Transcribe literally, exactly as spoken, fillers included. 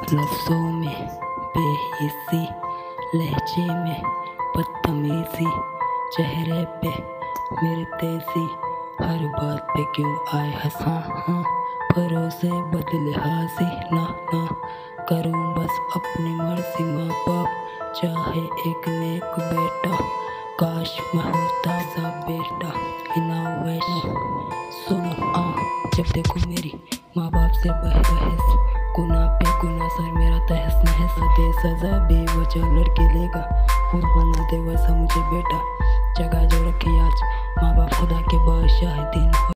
लफ्ज़ों में बेहिसी, लहजे में बदतमीज़ी, चेहरे पे मेरे तेज़ी, हर बात पे क्यों आए हंसा। हाँ भरोसे बदले हाजी, ना ना करूँ बस अपनी मर्जी। माँ बाप चाहे एक नेक बेटा, काश मैं होता सा बेटा। इनोवेश सुनो आ, जब देखो मेरी माँ बाप से बहस, गुना पे गुना सर मेरा तहस नहस। दे सजा बेवजह लड़के लेगा, खुद बना दे वैसा मुझे बेटा। जगह जो रखी आज माँ बाप खुदा के बादशाह दिन।